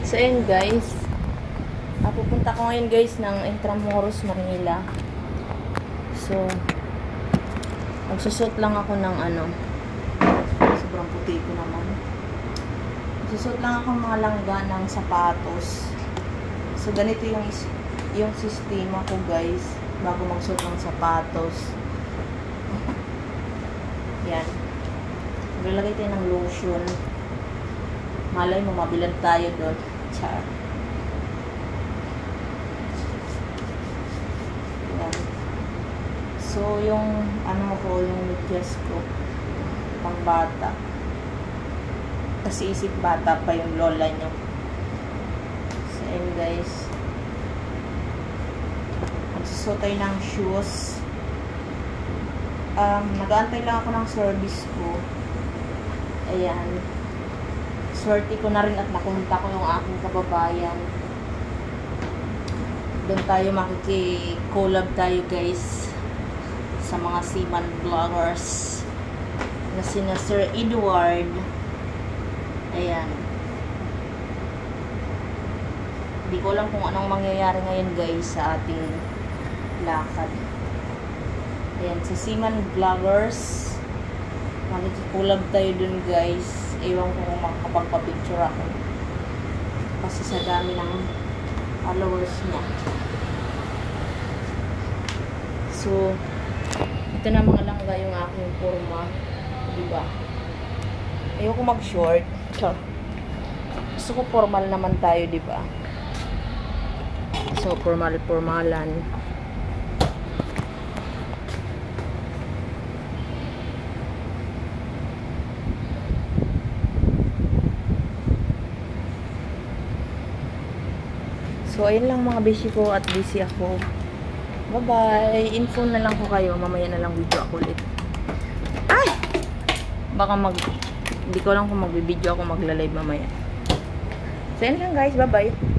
So, ayun guys. Pupunta ko ngayon guys ng Intramuros, Manila. So, magsusot lang ako ng sobrang puti ko naman. Magsusot lang ako mga langga ng sapatos. So, ganito yung sistema ko guys, bago magsuot ng sapatos. Yan. Maglalagay tayo ng lotion. Malay mo, mabilad tayo doon. Char. Yan. So, yung yung medyas ko, pang bata. Kasi isip bata pa yung lola nyo. So, yun guys. Magsusot tayo ng shoes. Nag-aantay lang ako ng service ko. Ayan. Swerte ko na rin at nakunta ko yung aking kababayan. Doon tayo makiki-collab tayo guys sa mga seaman vloggers na sina Sir Edward. Ayan. Hindi ko alam kung anong mangyayari ngayon guys sa ating lakad. Ayan, sa seaman vloggers makiki-collab tayo dun guys. Ewan ko kung makakapagpa-picture ako. Kasi sa dami ng followers niya. So, ito na mga langga yung aking forma. Diba? Ayoko mag-short. Gusto ko formal naman tayo, diba? So, formalan. So, ayun lang mga busy ko at busy ako. Bye-bye. Info na lang ko kayo. Mamaya na lang video ako ulit. Ay! Baka hindi ko lang kung magbibideo ako magla-live mamaya. So, ayun lang guys. Bye-bye.